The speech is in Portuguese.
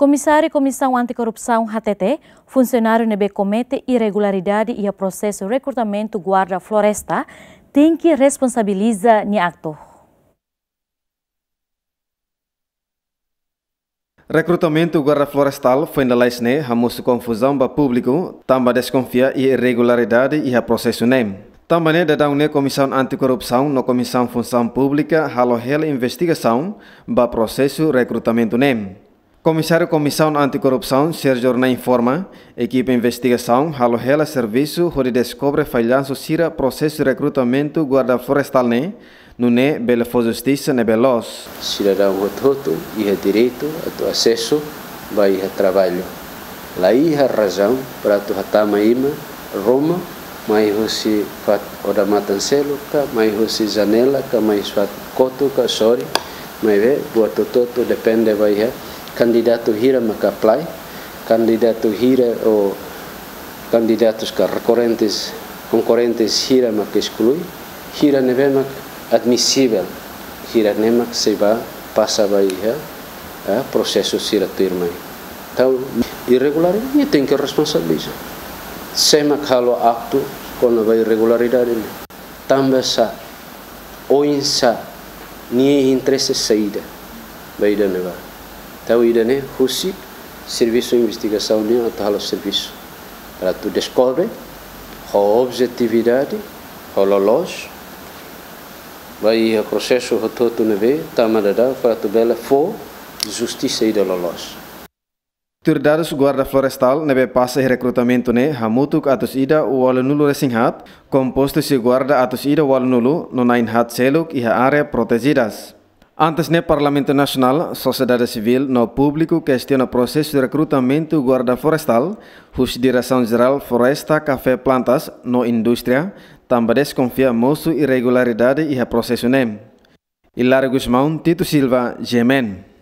Comissário Comissão Anticorrupção HTT, funcionário NB comete irregularidade e o processo de recrutamento guarda floresta, tem que responsabilizar ni acto. Recrutamento guarda florestal foi na leisne, hamus confusão para público, também desconfia e irregularidade e a processo nem. Também dadang ne Comissão Anticorrupção na Comissão Função Pública halo hela investigação para processo recrutamento nem. Comissário Comissão Anticorrupção Sérgio Orna informa, equipe investigação halo hela serviço onde descobre falhanço sira processo de recrutamento guarda florestal ne, no ne bela for justiça ne belos. Cidadão roto e direito ao acesso vai a trabalho. Lá a razão para tu hatama ima Roma, mai hosi fat oda matancelo ka, mai hosi janela ka, mai fat koto ka sorry, mai ve buat toto depende vai candidato hira maka apply, candidato hira ou candidatos que concorrentes hira maka exclui, hira neve mak admissível, hira nemak se va passa vai processo sira turma. Então irregular e tem que responsabilizar. Sema kalau acto quando vai irregularidade também sa ou insa nie interesse saída vai da neva. Então, ida ne husi serviço de investigação ne atau serviço para tu descobre a objetividade, a lolos, vai o processo todo neve tamadada para tu bela for justiça ida lolos. Turdados guarda florestal nebe passa e recrutamento ne hamutuk atus ida wala nulu resinghat, composto se guarda atus ida wala nulu no nain hat seluk e área protegidas. Antes ne Parlamento Nacional, sociedade civil no público questiona o processo de recrutamento guarda florestal, whose Direção-Geral Floresta, Café Plantas, no indústria, também desconfia moço irregularidade e a processo nem. Hilário Guzmão, Tito Silva, Gemen.